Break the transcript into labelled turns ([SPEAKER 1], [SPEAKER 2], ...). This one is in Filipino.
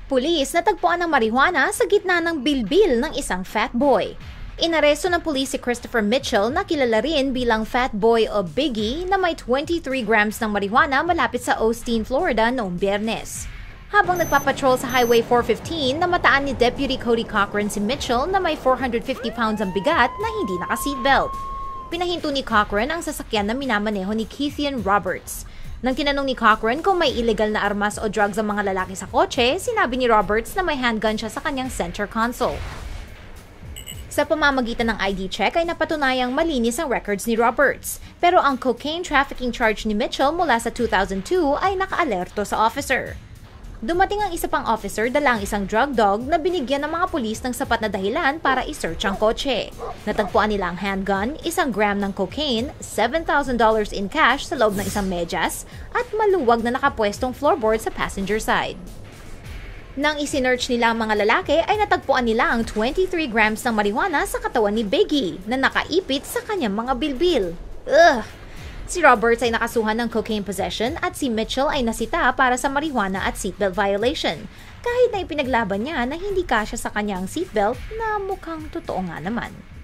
[SPEAKER 1] Pulis natagpuan ng marijuana sa gitna ng bilbil ng isang fat boy. Inaresto ng pulis si Christopher Mitchell na kilala rin bilang Fat Boy o Biggie na may 23 grams ng marijuana malapit sa Austin, Florida noong Biyernes. Habang nagpapatrol sa Highway 415, namataan ni Deputy Cody Cochran si Mitchell na may 450 pounds ang bigat na hindi naka-seatbelt. Pinahinto ni Cochran ang sasakyan na minamaneho ni Keithian Roberts. Nang tinanong ni Cochran kung may illegal na armas o drugs ang mga lalaki sa kotse, sinabi ni Roberts na may handgun siya sa kanyang center console. Sa pamamagitan ng ID check ay napatunayang malinis ang records ni Roberts. Pero ang cocaine trafficking charge ni Mitchell mula sa 2002 ay nakaalerto sa officer. Dumating ang isa pang officer dala ang isang drug dog na binigyan ng mga pulis ng sapat na dahilan para i-search ang kotse. Natagpuan nila ang handgun, 1 gram ng cocaine, $7,000 in cash sa loob ng isang medyas, at maluwag na nakapwestong floorboard sa passenger side. Nang isinearch nila ang mga lalaki ay natagpuan nila ang 23 grams ng marijuana sa katawan ni Biggie na nakaipit sa kanyang mga bilbil. Ugh! Si Roberts ay nakasuhan ng cocaine possession at si Mitchell ay nasita para sa marijuana at seatbelt violation. Kahit na ipinaglaban niya na hindi kasya sa kanyang seatbelt na mukhang totoo nga naman.